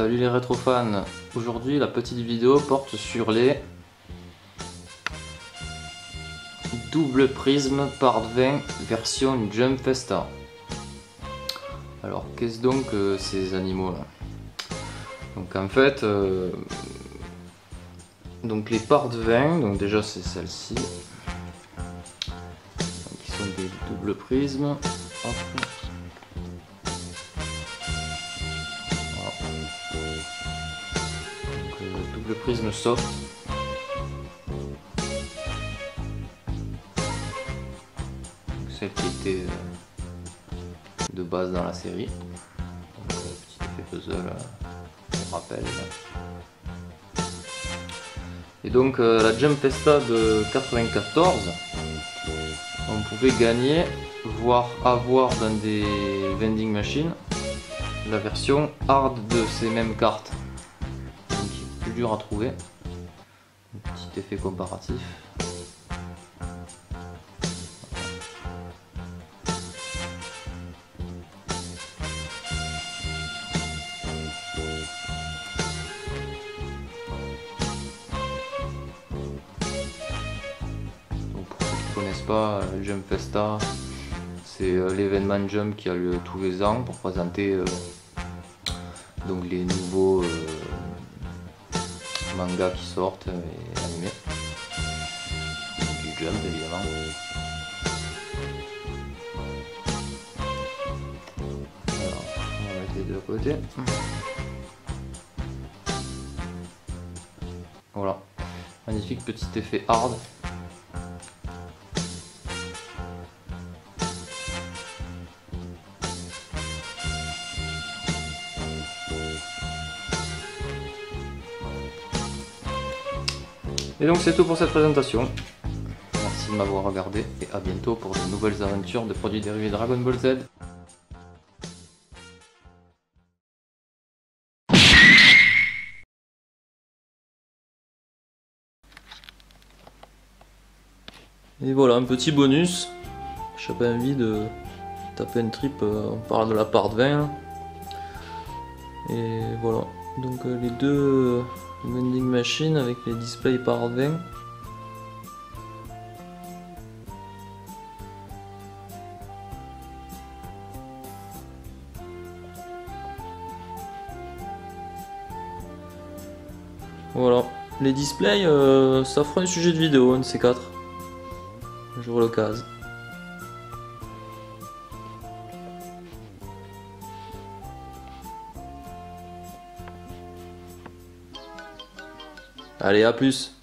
Salut les rétrofans. Aujourd'hui la petite vidéo porte sur les double prisme par 20 version Jump Festa. Alors qu'est-ce donc ces animaux là? Donc en fait donc les par 20, donc déjà c'est celle-ci qui sont des doubles prismes. Hop. Double prisme soft. Celle qui était de base dans la série. Donc, petit effet puzzle pour rappel. Et donc la Jump Festa de 94, on pouvait gagner, voire avoir dans des vending machines, la version hard de ces mêmes cartes. Donc plus dur à trouver. Un petit effet comparatif. Connaissent pas Jump Festa, c'est l'événement Jump qui a lieu tous les ans pour présenter donc les nouveaux mangas qui sortent et animés, donc du Jump évidemment. Alors on va mettre les deux à côté. Voilà, magnifique petit effet hard. Et donc c'est tout pour cette présentation. Merci de m'avoir regardé et à bientôt pour de nouvelles aventures de produits dérivés Dragon Ball Z. Et voilà, un petit bonus. J'ai pas envie de taper un trip, on parle de la part 20. Et voilà, donc les deux vending machines avec les displays par 20. Voilà, les displays, ça fera un sujet de vidéo, un de ces quatre. J'aurai l'occasion. Allez, à plus!